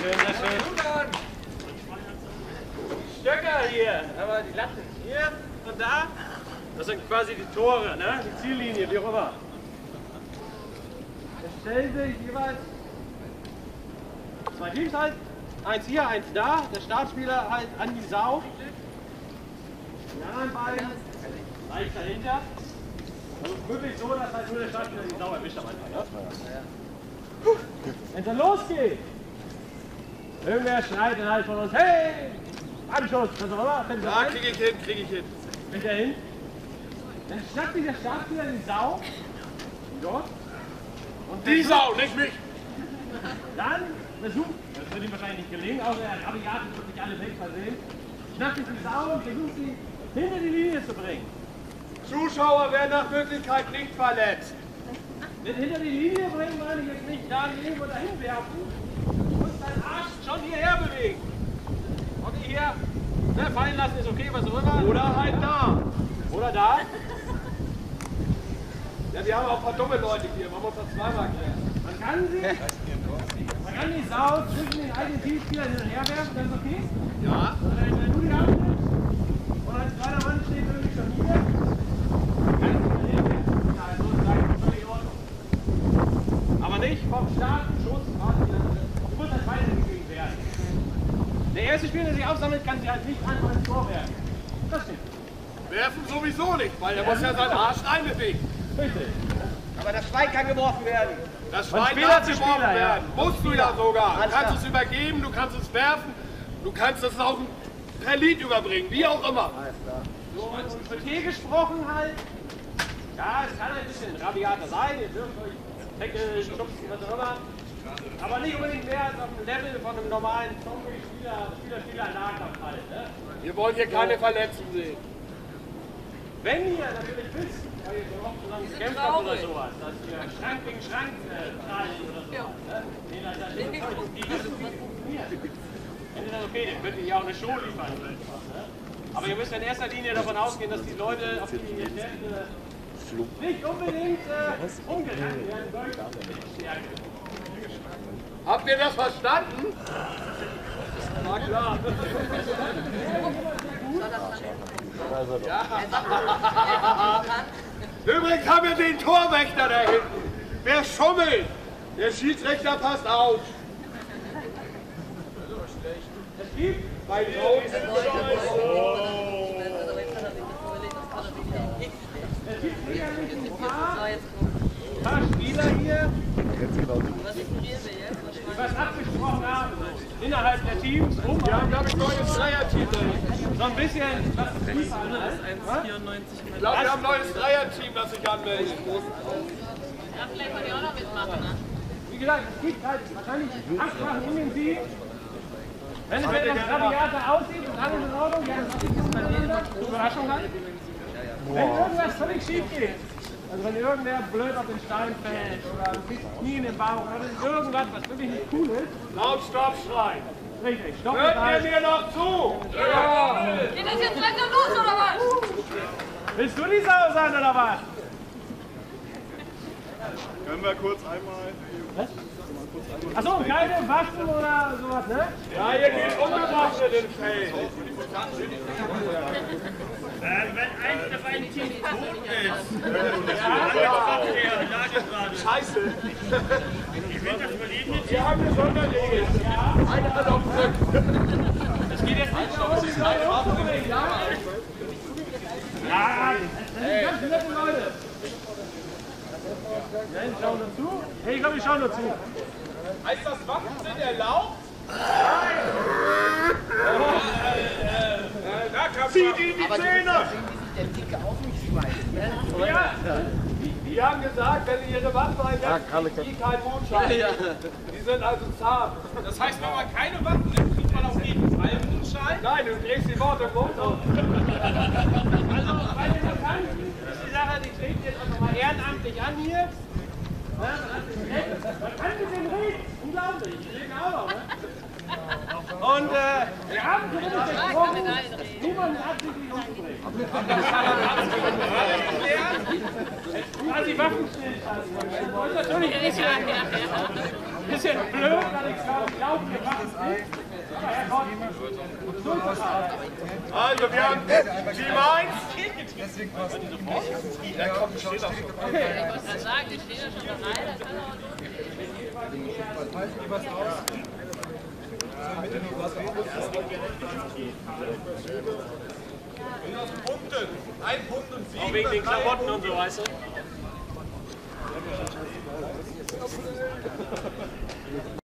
schön, sehr schön. Stöcker hier, aber die Latten hier und da, das sind quasi die Tore, ne? Die Ziellinie, wie auch immer. Es stellen sich jeweils zwei Teams halt, eins hier, eins da, der Startspieler halt an die Sau, die anderen beiden leicht dahinter. Also wirklich so, dass halt nur der Startspieler die Sau erwischt am Anfang. Ne? Wenn es dann losgeht, irgendwer schreit dann halt von uns, hey, Anschuss, was auch immer. Ja, krieg ich hin, krieg ich hin. Mit der hin. Dann schnappt sich der Startspieler die Sau. Dort. Und die Sau, nicht mich! Dann versucht, das wird ihm wahrscheinlich nicht gelingen, außer er hat rabiat und wirklich alle weg versehen. Schnappt sich die Sau und versucht sie hinter die Linie zu bringen. Zuschauer werden nach Möglichkeit nicht verletzt. Mit hinter die Linie bringen meine ich jetzt nicht da irgendwo dahin werfen. Du musst deinen Arsch schon hierher bewegen. Okay, hier, ne, fallen lassen ist okay, was auch immer. Oder halt da. Oder da. Ja, wir haben auch ein paar dumme Leute hier, man muss das zweimal klären. Man kann die Sau zwischen den eigenen Teamspielern hin und her werfen, das ist okay? Ja. Wenn du die Hand nimmst und als zweiter Mann steht irgendwie schon hier, kann ich die hinwerfen. Ja, so ist das völlig in Ordnung. Aber nicht vom Start, Schuss, du musst halt weitergegeben werden. Der erste Spieler, der sich aufsammelt, kann sie halt nicht einfach ins Tor werfen. Das stimmt. Werfen sowieso nicht, weil er muss ja seinen Arsch reinbewegen. Richtig. Aber das Schwein kann geworfen werden. Das Schwein Spieler darf zu geworfen Spieler, werden. ja. Musst du ja sogar. Du Alles kannst klar. es übergeben, du kannst es werfen, du kannst es auch per Lied überbringen, wie auch immer. So, und für Tee gesprochen halt. Ja, es kann ein bisschen rabiater sein, ihr dürft euch Deckel, schubsen, was auch immer. Aber nicht unbedingt mehr als auf dem Level von einem normalen Spieler Nahkampf halt. Ne? Wir wollen hier keine Verletzten sehen. Wenn ihr natürlich wisst, weil ihr so oft zusammen gekämpft habt oder sowas, dass ihr Schrank gegen Schrank prallt oder so. Ne? Nee, das funktioniert. Wenn ihr dann okay, dann könnt ihr ja auch eine Show liefern oder etwas. Ne? Aber ihr müsst in erster Linie davon ausgehen, dass die Leute auf die Stärke nicht unbedingt umgerannt werden sollen. Habt ihr das verstanden? Na klar. Ja. Übrigens haben wir den Torwächter da hinten. Wer schummelt? Der Schiedsrichter passt auf. Es gibt Bei dir ist es sicherlich ein paar Spieler hier, die was abgesprochen haben innerhalb der Teams, um Wir haben, glaube ich, ein neues Dreierteam. so ein bisschen was zu liefern. Ich glaube, wir haben ein neues Dreierteam, das sich anmeldet. Ja, vielleicht wollt ihr auch noch mitmachen, ne? Wie gesagt, es gibt halt wahrscheinlich Absprachen in dem Team. Wenn es etwas rabiater aussieht und alles in Ordnung, ja, das ist miteinander, Überraschung halt. Wenn irgendwas völlig schief geht, also wenn irgendwer blöd auf den Stein fällt oder du kriegst Knie in den Bauch oder irgendwas, was wirklich nicht cool ist, Laut Stopp schreien. richtig, stopp Hört ihr halt. mir noch zu? Ja. Geht das jetzt langsam los, oder was? Willst du die Sau sein oder was? Können wir kurz einmal... Achso, keine Waffen oder sowas, ne? Ja, ihr geht unbewaffnet ins Feld. Wenn eins auf ein Team tot ist, Scheiße. ich will das überleben. Wir haben eine Sonderregel. Eine hat auf den Rücken. Das geht jetzt nicht darum, die Leute umzubringen. Ja, das sind ganz nette Leute. Ja, die schauen nur zu. Hey, ich glaube, die schauen nur zu. Heißt das, Waffen sind erlaubt? Zieht ihn die Zähne! Der dicke auch nicht schmeißen. Ja, die haben gesagt, wenn sie ihre Waffen einsetzen, die kein Mondschein. Die sind also zart. Das heißt, wenn man keine Waffen nimmt, kriegt man auf jeden Fall einen Mondschein. Nein, du drehst die Worte im Mund auf. Also, weil ihr das kann, ist die Sache, die treten jetzt auch nochmal ehrenamtlich an hier. Ja, man kann mit dem reden, unglaublich. Die reden auch noch, ne? Und wir haben zumindest gesprochen, niemanden absichtlich umzubringen. Quasi Waffenstillstand. Das ist natürlich nicht. Bisschen blöd, weil ich glaube, wir machen es nicht. Aber Herrgott, Also, wir haben Team 1. Der kommt, steht auch schon. Ich wollte gerade sagen, wir stehen ja schon bereit, da kann er Punkten. 1 Punkt und 7. auch wegen den Klamotten und so, weißt du?